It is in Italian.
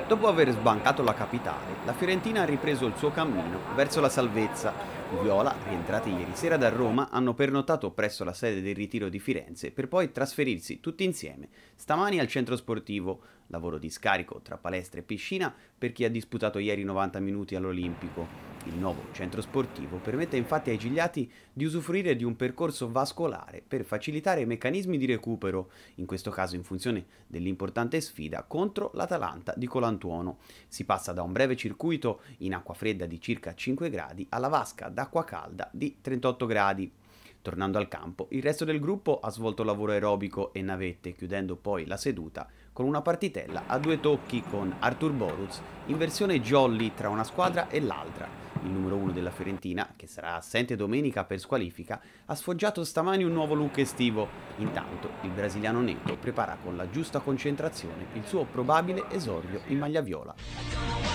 Dopo aver sbancato la capitale, la Fiorentina ha ripreso il suo cammino verso la salvezza. I Viola, rientrati ieri sera da Roma, hanno pernottato presso la sede del Ritiro di Firenze per poi trasferirsi tutti insieme stamani al centro sportivo. Lavoro di scarico tra palestra e piscina per chi ha disputato ieri 90 minuti all'Olimpico. Il nuovo centro sportivo permette infatti ai gigliati di usufruire di un percorso vascolare per facilitare i meccanismi di recupero, in questo caso in funzione dell'importante sfida contro l'Atalanta di Colantuono. Si passa da un breve circuito in acqua fredda di circa 5 gradi alla vasca d'acqua calda di 38 gradi. Tornando al campo, il resto del gruppo ha svolto lavoro aerobico e navette, chiudendo poi la seduta con una partitella a due tocchi con Artur Boruc in versione jolly tra una squadra e l'altra. Il numero 1 della Fiorentina, che sarà assente domenica per squalifica, ha sfoggiato stamani un nuovo look estivo. Intanto il brasiliano netto prepara con la giusta concentrazione il suo probabile esordio in maglia viola.